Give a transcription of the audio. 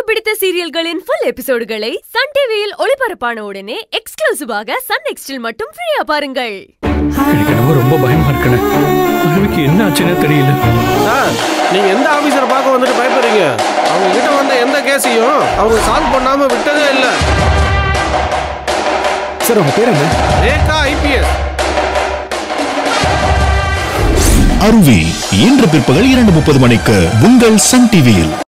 பிடித்த சீரியல்களின் full எபிசோடுகளை Sun டிவியில் ஒளிபரப்பான உடனே எக்ஸ்க்ளூசிவாக சன் நெக்ஸ்டில் மட்டும் ஃப்ரீயா பாருங்கள். எனக்கு ரொம்ப பயமா இருக்குனே. அருவிக்கு என்ன ஆச்சுனே தெரியல. சார், நீங்க எந்த ஆபீசரை பார்க்க வந்துட்டு பயப்படுறீங்க? அவங்க கிட்ட வந்த எந்த கேஸையும் அவங்க சால்வ் பண்ணாம விட்டதே இல்ல. சார், உங்க பேர் என்ன? ரேகா ஐபிஎஸ். அருவி இன்று பிற்பகல் 2:30 மணிக்கு உங்கள் சன் டிவியில்.